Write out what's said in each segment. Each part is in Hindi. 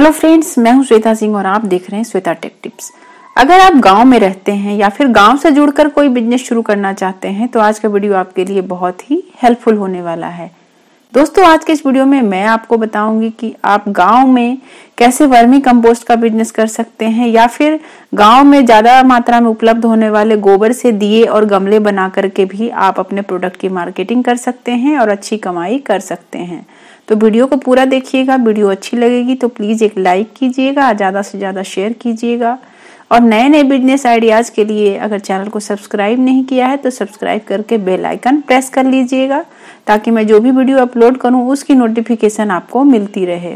हेलो फ्रेंड्स, मैं हूं श्वेता सिंह और आप देख रहे हैं श्वेता टेक टिप्स। अगर आप गांव में रहते हैं या फिर गांव से जुड़कर कोई बिजनेस शुरू करना चाहते हैं तो आज का वीडियो आपके लिए बहुत ही हेल्पफुल होने वाला है। दोस्तों, आज के इस वीडियो में मैं आपको बताऊंगी कि आप गांव में कैसे वर्मी कंपोस्ट का बिजनेस कर सकते हैं या फिर गांव में ज्यादा मात्रा में उपलब्ध होने वाले गोबर से दिए और गमले बना करके भी आप अपने प्रोडक्ट की मार्केटिंग कर सकते हैं और अच्छी कमाई कर सकते हैं। तो वीडियो को पूरा देखिएगा। वीडियो अच्छी लगेगी तो प्लीज एक लाइक कीजिएगा, ज्यादा से ज्यादा शेयर कीजिएगा और नए नए बिजनेस आइडियाज के लिए अगर चैनल को सब्सक्राइब नहीं किया है तो सब्सक्राइब करके बेल आइकन प्रेस कर लीजिएगा ताकि मैं जो भी वीडियो अपलोड करूं उसकी नोटिफिकेशन आपको मिलती रहे।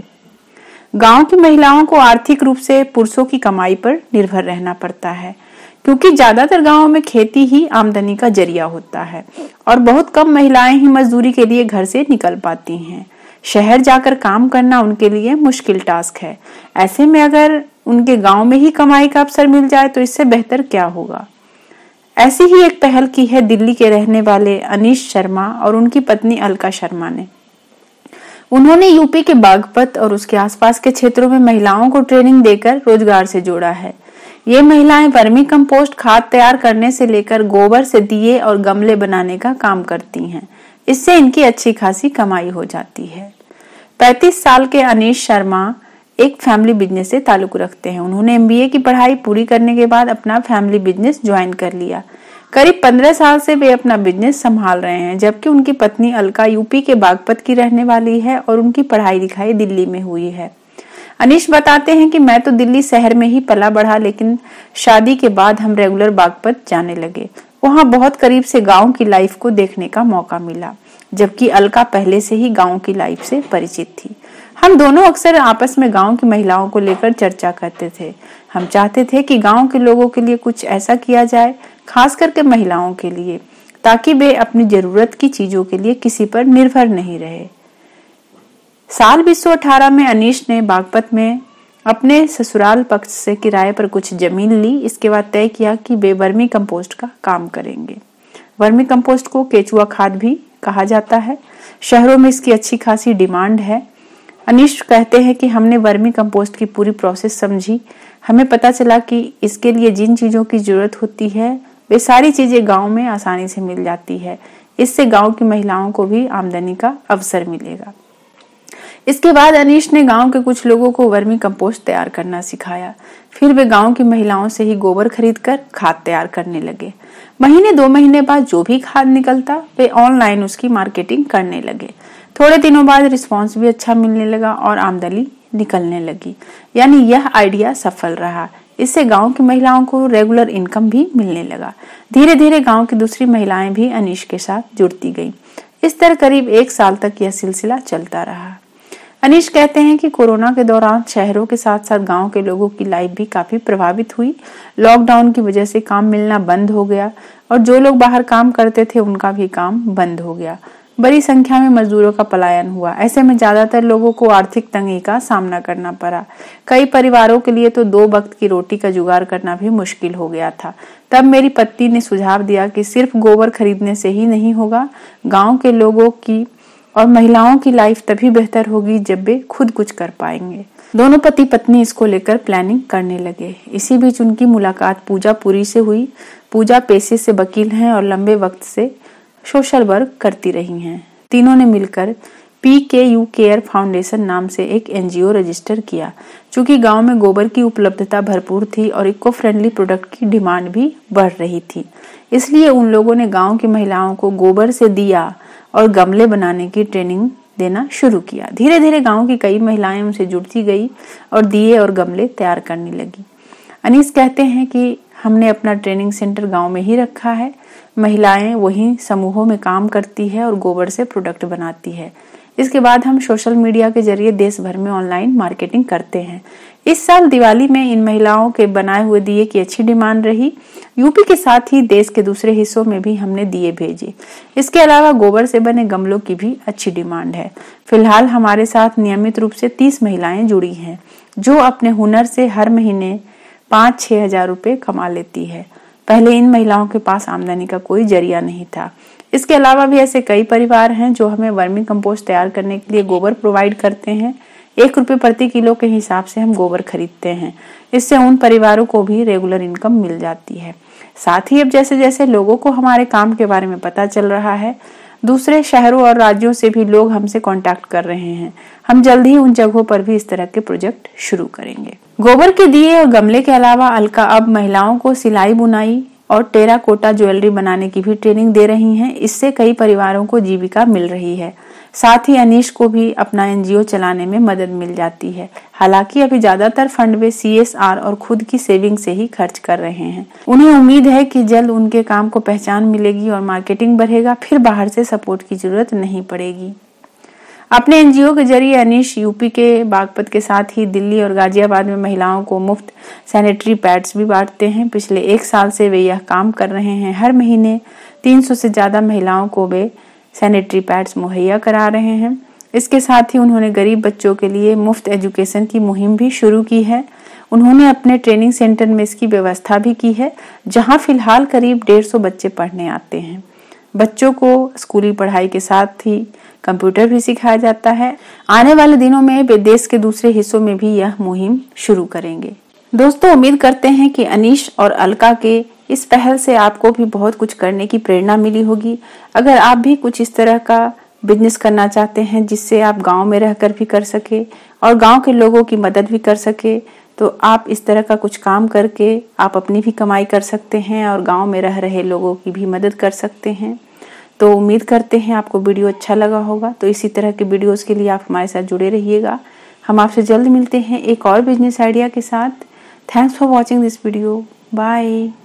गांव की महिलाओं को आर्थिक रूप से पुरुषों की कमाई पर निर्भर रहना पड़ता है क्योंकि ज्यादातर गांवों में खेती ही आमदनी का जरिया होता है और बहुत कम महिलाएं ही मजदूरी के लिए घर से निकल पाती हैं। शहर जाकर काम करना उनके लिए मुश्किल टास्क है। ऐसे में अगर उनके गांव में ही कमाई का अवसर मिल जाए तो इससे बेहतर क्या होगा। ऐसी ही एक पहल की है दिल्ली के रहने वाले अनीश शर्मा और उनकी पत्नी अलका शर्मा ने। उन्होंने यूपी के बागपत और उसके आसपास के क्षेत्रों में महिलाओं को ट्रेनिंग देकर रोजगार से जोड़ा है। ये महिलाएं वर्मी कंपोस्ट खाद तैयार करने से लेकर गोबर से दिए और गमले बनाने का काम करती हैं। इससे इनकी अच्छी खासी कमाई हो जाती है। 35 साल के अनीश शर्मा एक फैमिली बिजनेस से ताल्लुक रखते हैं। उन्होंने एमबीए की पढ़ाई पूरी करने के बाद अपना फैमिली बिजनेस ज्वाइन कर लिया। करीब 15 साल से वे अपना बिजनेस संभाल रहे हैं, जबकि उनकी पत्नी अलका यूपी के बागपत की रहने वाली है और उनकी पढ़ाई लिखाई दिल्ली में हुई है। अनीश बताते हैं कि मैं तो दिल्ली शहर में ही पला बढ़ा, लेकिन शादी के बाद हम रेगुलर बागपत जाने लगे। वहां बहुत करीब से गांव की लाइफ को देखने का मौका मिला, जबकि अलका पहले से ही गांव की लाइफ से परिचित थी। हम दोनों अक्सर आपस में गांव की महिलाओं को लेकर चर्चा करते थे। हम चाहते थे कि गांव के लोगों के लिए कुछ ऐसा किया जाए, खास करके महिलाओं के लिए, ताकि वे अपनी जरूरत की चीजों के लिए किसी पर निर्भर नहीं रहे। साल 2018 में अनीश ने बागपत में अपने ससुराल पक्ष से किराए पर कुछ जमीन ली। इसके बाद तय किया कि वे वर्मी कंपोस्ट का काम करेंगे। वर्मी कंपोस्ट को केचुआ खाद भी कहा जाता है। शहरों में इसकी अच्छी खासी डिमांड है। अनीश कहते हैं कि हमने वर्मी कंपोस्ट की पूरी प्रोसेस समझी। हमें पता चला कि इसके लिए जिन चीजों की जरूरत होती है वे सारी चीजें गांव में आसानी से मिल जाती है। इससे गांव की महिलाओं को भी आमदनी का अवसर मिलेगा। इसके बाद अनीश ने गांव के कुछ लोगों को वर्मी कंपोस्ट तैयार करना सिखाया। फिर वे गांव की महिलाओं से ही गोबर खरीदकर खाद तैयार करने लगे। महीने 2 महीने बाद जो भी खाद निकलता वे ऑनलाइन उसकी मार्केटिंग करने लगे। थोड़े दिनों बाद रिस्पांस भी अच्छा मिलने लगा और आमदनी निकलने लगी। यानी यह आइडिया सफल रहा। इससे गांव की महिलाओं को रेगुलर इनकम भी मिलने लगा। धीरे धीरे गांव की दूसरी महिलाएं भी अनीश के साथ जुड़ती गईं। इस तरह करीब 1 साल तक यह सिलसिला चलता रहा। अनीश कहते हैं कि कोरोना के दौरान शहरों के साथ साथ गांव के लोगों की लाइफ भी काफी प्रभावित हुई। लॉकडाउन की वजह से काम मिलना बंद हो गया और जो लोग बाहर काम करते थे उनका भी काम बंद हो गया। बड़ी संख्या में मजदूरों का पलायन हुआ। ऐसे में ज्यादातर लोगों को आर्थिक तंगी का सामना करना पड़ा। कई परिवारों के लिए तो 2 वक्त की रोटी का जुगाड़ करना भी मुश्किल हो गया था। तब मेरी पत्नी ने सुझाव दिया कि सिर्फ गोबर खरीदने से ही नहीं होगा, गाँव के लोगों की और महिलाओं की लाइफ तभी बेहतर होगी जब वे खुद कुछ कर पाएंगे। दोनों पति पत्नी इसको लेकर प्लानिंग करने लगे। इसी बीच उनकी मुलाकात पूजा पुरी से हुई। पूजा पेशे से वकील हैं और लंबे वक्त से सोशल वर्क करती रही हैं। तीनों ने मिलकर PKU केयर फाउंडेशन नाम से एक NGO रजिस्टर किया। चूंकि गांव में गोबर की उपलब्धता भरपूर थी और इको फ्रेंडली प्रोडक्ट की डिमांड भी बढ़ रही थी, इसलिए उन लोगों ने गांव की महिलाओं को गोबर से दिया और गमले बनाने की ट्रेनिंग देना शुरू किया। धीरे धीरे गांव की कई महिलाएं उनसे जुड़ती गई और दिए और गमले तैयार करने लगी। अनीस कहते हैं कि हमने अपना ट्रेनिंग सेंटर गांव में ही रखा है। महिलाएं वहीं समूहों में काम करती है और गोबर से प्रोडक्ट बनाती है। इसके बाद हम सोशल मीडिया के जरिए देश भर में ऑनलाइन मार्केटिंग करते हैं। इस साल दिवाली में इन महिलाओं के बनाए हुए दिए की अच्छी डिमांड रही। यूपी के साथ ही देश के दूसरे हिस्सों में भी हमने दिए भेजे। इसके अलावा गोबर से बने गमलों की भी अच्छी डिमांड है। फिलहाल हमारे साथ नियमित रूप से 30 महिलाएं जुड़ी हैं जो अपने हुनर से हर महीने 5-6 हजार रुपए कमा लेती है। पहले इन महिलाओं के पास आमदनी का कोई जरिया नहीं था। इसके अलावा भी ऐसे कई परिवार हैं जो हमें वर्मी कंपोस्ट तैयार करने के लिए गोबर प्रोवाइड करते हैं। ₹1 प्रति किलो के हिसाब से हम गोबर खरीदते हैं। इससे उन परिवारों को भी रेगुलर इनकम मिल जाती है। साथ ही अब जैसे जैसे लोगों को हमारे काम के बारे में पता चल रहा है, दूसरे शहरों और राज्यों से भी लोग हमसे कांटेक्ट कर रहे हैं। हम जल्द ही उन जगहों पर भी इस तरह के प्रोजेक्ट शुरू करेंगे। गोबर के दिए और गमले के अलावा अलका अब महिलाओं को सिलाई बुनाई और टेराकोटा ज्वेलरी बनाने की भी ट्रेनिंग दे रही हैं। इससे कई परिवारों को जीविका मिल रही है। साथ ही अनीश को भी अपना एनजीओ चलाने में मदद मिल जाती है। हालांकि अभी ज्यादातर फंड वे CSR और खुद की सेविंग से ही खर्च कर रहे हैं। उन्हें उम्मीद है कि जल्द उनके काम को पहचान मिलेगी और मार्केटिंग बढ़ेगा, फिर बाहर से सपोर्ट की जरूरत नहीं पड़ेगी। अपने एनजीओ के जरिए अनीश यूपी के बागपत के साथ ही दिल्ली और गाजियाबाद में महिलाओं को मुफ्त सैनिटरी पैड्स भी बांटते हैं। पिछले 1 साल से वे यह काम कर रहे हैं। हर महीने 300 से ज्यादा महिलाओं को वे सैनिटरी पैड्स मुहैया करा रहे हैं। इसके साथ ही उन्होंने गरीब बच्चों के लिए मुफ्त एजुकेशन की मुहिम भी शुरू की है। उन्होंने अपने ट्रेनिंग सेंटर में इसकी व्यवस्था भी की है, जहां फिलहाल करीब 150 बच्चे पढ़ने आते हैं। बच्चों को स्कूली पढ़ाई के साथ ही कंप्यूटर भी सिखाया जाता है। आने वाले दिनों में वे देश के दूसरे हिस्सों में भी यह मुहिम शुरू करेंगे। दोस्तों, उम्मीद करते हैं कि अनीश और अलका के इस पहल से आपको भी बहुत कुछ करने की प्रेरणा मिली होगी। अगर आप भी कुछ इस तरह का बिजनेस करना चाहते हैं जिससे आप गांव में रहकर भी कर सके और गांव के लोगों की मदद भी कर सके, तो आप इस तरह का कुछ काम करके आप अपनी भी कमाई कर सकते हैं और गांव में रह रहे लोगों की भी मदद कर सकते हैं। तो उम्मीद करते हैं आपको वीडियो अच्छा लगा होगा। तो इसी तरह के वीडियोस के लिए आप हमारे साथ जुड़े रहिएगा। हम आपसे जल्द मिलते हैं एक और बिजनेस आइडिया के साथ। Thanks for watching this video. Bye.